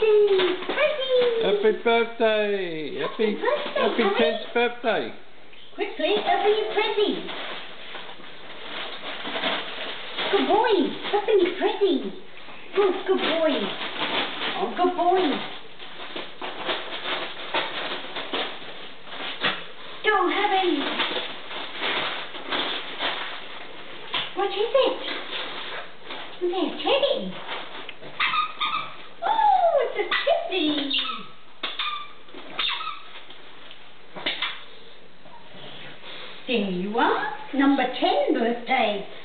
Happy birthday! Happy 10th birthday! Quickly, open your present. Good boy, open your present. Good boy. Oh, good boy. Don't hurry. What is it? Is there a teddy? Oh, it's a teddy. There you are, number 10 birthday.